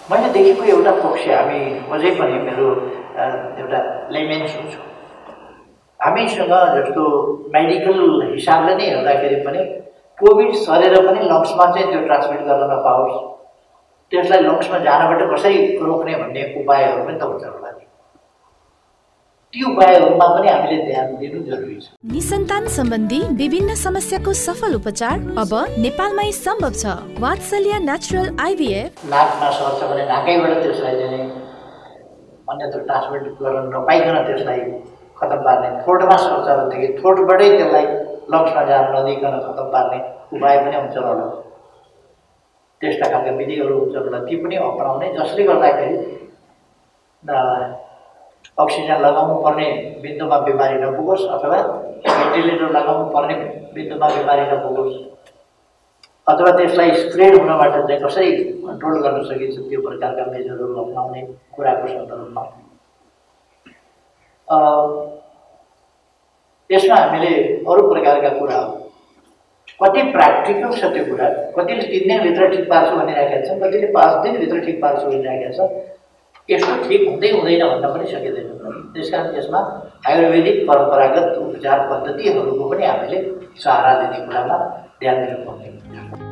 मैले देखेको एउटा पक्ष हामी अझै पनि मेरो एउटा लेमेन सोच हो। हामीसँग जस्तो मेडिकल हिसाबले नै हेर्दाखेरि पनि कोभिड सरेर पनि लङ्समा चाहिँ त्यो ट्रान्समिट गर्न नपाओस्, त्यसलाई लङ्समा जानबाट कसरी रोक्ने भन्ने उपायहरू पनि त हुन्छ होला नि। ती उपायहरूमा पनि हामीले ध्यान दिनु जरुरी छ। निसन्तान सम्बन्धी विभिन्न समस्याको सफल उपचार अब नेपालमै सम्भव छ। वात्सल्य नेचुरल आइभीएफ। नाकमा सर्छ भने नाकैबाट त्यसलाई चाहिँ अन्यत्र ट्रान्समिट गर्न नपाइकन त्यसलाई खतम पार्ने, थ्रोटमा सर्छ भनेदेखि थ्रोटबाटै त्यसलाई लङ्समा जान नदिकन खतम पार्ने उपाय पनि हुन्छ होला। त्यस्ता खालका विधिहरू हुन्छ होला, ती पनि अपनाउने, जसले गर्दाखेरि अक्सिजन लगाउनु पर्ने बिन्दुमा बिमारी नपुगोस् अथवा भेन्टिलेटर लगाउनु पर्ने बिन्दुमा बिमारी नपुगोस्, अथवा त्यसलाई स्प्रेड हुनबाट चाहिँ कसरी कन्ट्रोल गर्न सकिन्छ त्यो प्रकारका मेजरहरू अपनाउने कुराको सन्दर्भमा यसमा हामीले अरू प्रकारका कुराहरू कति प्र्याक्टिकल छ त्यो कुरा, कतिले 3 दिनभित्र ठिक पार्छु भनिराखेका छन्, कतिले 5 दिनभित्र ठिक पार्छु भनिराखेका छन्। यस्तो ठिक हुँदै हुँदैन भन्न पनि सकिँदैन। त्यसकारण यसमा आयुर्वेदिक परम्परागत उपचार पद्धतिहरूको पनि हामीले सहारा दिने कुरामा ध्यान दिनुपर्ने हुन्छ।